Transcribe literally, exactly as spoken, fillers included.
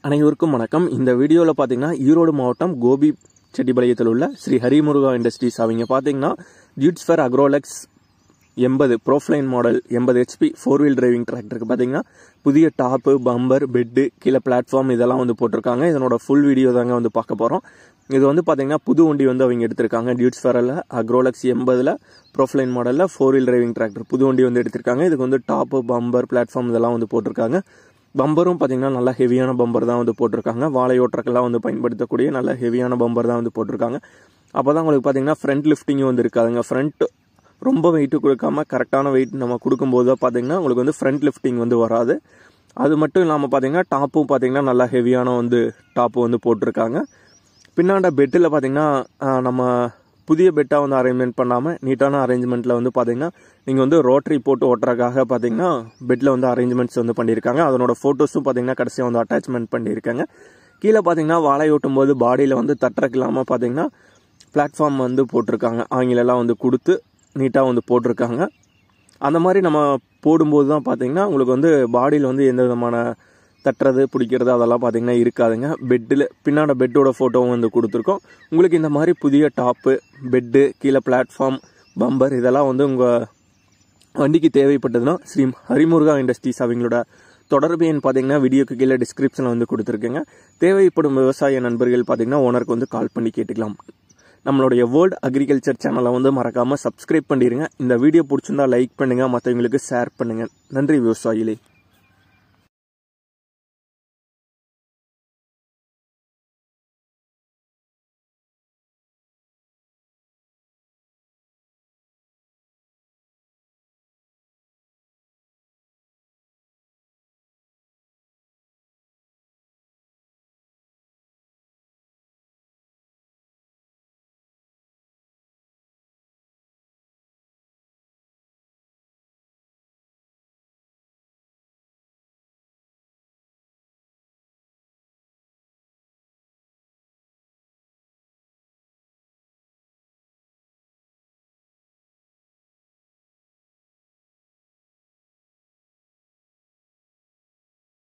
அனைவருக்கும் வணக்கம். இந்த வீடியோவில் பார்த்தீங்கன்னா ஈரோடு மாவட்டம் கோபி செட்டிபாளையத்தில் உள்ள ஸ்ரீ ஹரிமுருகா இண்டஸ்ட்ரீஸ் அவங்க பார்த்தீங்கன்னா ஜிட்ஸ்ஃபர் அக்ரோலெக்ஸ் எண்பது ப்ரோஃப்ளைன் மாடல் எண்பது ஹெச்பி ஃபோர் வீல் டிரைவிங் டிராக்டருக்கு பார்த்தீங்கன்னா புதிய டாப்பு, பம்பர், பெட்டு, கீழே பிளாட்ஃபார்ம் இதெல்லாம் வந்து போட்டிருக்காங்க. இதனோட ஃபுல் வீடியோ தாங்க வந்து பார்க்க போகிறோம். இது வந்து பார்த்தீங்கன்னா புது வண்டி வந்து அவங்க எடுத்திருக்காங்க. ஜிட்ஸ்ஃபரில் அக்ரோலெக்ஸ் எண்பதில் ப்ரோஃப்ளைன் மாடலில் ஃபோர் வீல் டிரைவிங் டிராக்டர் புது வண்டி வந்து எடுத்திருக்காங்க. இதுக்கு வந்து டாப்பு, பம்பர், பிளாட்ஃபார்ம் இதெல்லாம் வந்து போட்டிருக்காங்க. பம்பரும் பார்த்தீங்கன்னா நல்ல ஹெவியான பம்பர் தான் வந்து போட்டிருக்காங்க. வாழை ஓட்டருக்கெல்லாம் வந்து பயன்படுத்தக்கூடிய நல்ல ஹெவியான பம்பர் தான் வந்து போட்டிருக்காங்க. அப்போ தான் உங்களுக்கு பார்த்தீங்கன்னா ஃப்ரண்ட் லிஃப்டிங்கும் வந்து இருக்காதுங்க. ஃப்ரண்ட் ரொம்ப வெயிட்டு கொடுக்காம கரெக்டான வெயிட் நம்ம கொடுக்கும்போது தான் பார்த்தீங்கன்னா உங்களுக்கு வந்து ஃப்ரண்ட் லிஃப்டிங் வந்து வராது. அது மட்டும் இல்லாமல் பார்த்தீங்கன்னா டாப்பும் பார்த்தீங்கன்னா நல்லா ஹெவியான வந்து டாப்பு வந்து போட்டிருக்காங்க. பின்னாண்ட பெட்டில் பார்த்தீங்கன்னா நம்ம புதிய பெட்டாக வந்து அரேஞ்ச்மெண்ட் பண்ணாமல் நீட்டான அரேஞ்ச்மெண்ட்டில் வந்து பார்த்தீங்கன்னா நீங்கள் வந்து ரோட்டரி போட்டு ஓட்டுறதுக்காக பார்த்தீங்கன்னா பெட்டில் வந்து அரேஞ்ச்மெண்ட்ஸ் வந்து பண்ணியிருக்காங்க. அதனோட ஃபோட்டோஸும் பார்த்தீங்கன்னா கடைசியாக வந்து அட்டாச்மெண்ட் பண்ணியிருக்காங்க. கீழே பார்த்தீங்கன்னா வாழை ஓட்டும் போது பாடியில் வந்து தட்டுறக்கு இல்லாமல் பார்த்தீங்கன்னா பிளாட்ஃபார்ம் வந்து போட்டிருக்காங்க. ஆங்கிலெல்லாம் வந்து கொடுத்து நீட்டாக வந்து போட்டிருக்காங்க. அந்த மாதிரி நம்ம போடும்போது தான் பார்த்தீங்கன்னா உங்களுக்கு வந்து பாடியில் வந்து எந்த விதமான தட்டுறது, பிடிக்கிறது அதெல்லாம் பார்த்தீங்கன்னா இருக்காதுங்க. பெட்டில் பின்னாடி பெட்டோட ஃபோட்டோவும் வந்து கொடுத்துருக்கோம். உங்களுக்கு இந்த மாதிரி புதிய டாப்பு, பெட்டு, கீழே பிளாட்ஃபார்ம், பம்பர் இதெல்லாம் வந்து உங்கள் வண்டிக்கு தேவைப்பட்டதுன்னா ஸ்ரீ ஹரிமுருகா இண்டஸ்ட்ரீஸ் அவங்களோட தொடர்பு எண் பார்த்தீங்கன்னா வீடியோக்கு கீழே டிஸ்கிரிப்ஷனில் வந்து கொடுத்துருக்கேங்க. தேவைப்படும் விவசாய நண்பர்கள் பார்த்தீங்கன்னா ஓனருக்கு வந்து கால் பண்ணி கேட்டுக்கலாம். நம்மளுடைய வேர்ல்ட் அக்ரிகல்ச்சர் சேனலை வந்து மறக்காமல் சப்ஸ்கிரைப் பண்ணிடுங்க. இந்த வீடியோ பிடிச்சிருந்தா லைக் பண்ணுங்கள், மற்றவங்களுக்கு ஷேர் பண்ணுங்கள். நன்றி விவசாயிகளே.